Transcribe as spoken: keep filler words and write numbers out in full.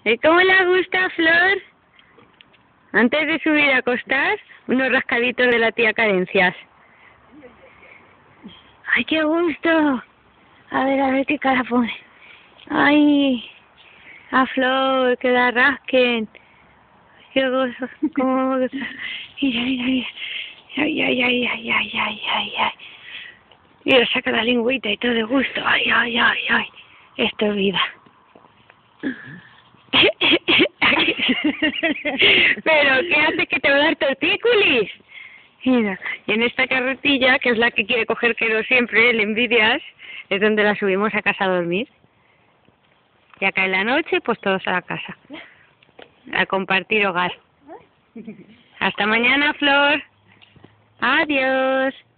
¿Y cómo le gusta a Flor? Antes de subir a acostar, unos rascaditos de la tía Carencias. ¡Ay, qué gusto! A ver, a ver qué cara pone. ¡Ay! A Flor, que la rasquen. ¡Qué gozo! ¿Cómo me gusta? Mira, mira, mira. ¡Ay, ay, ay, ay, ay, ay, ay, ay! Mira, saca la lingüita y todo de gusto. ¡Ay, ay, ay, ay! Esto es vida. ¿Pero qué hace que te va a dar tortícolis? Mira, y en esta carretilla, que es la que quiere coger Quero siempre, el envidias, es donde la subimos a casa a dormir. Y acá en la noche, pues todos a la casa. A compartir hogar. Hasta mañana, Flor. Adiós.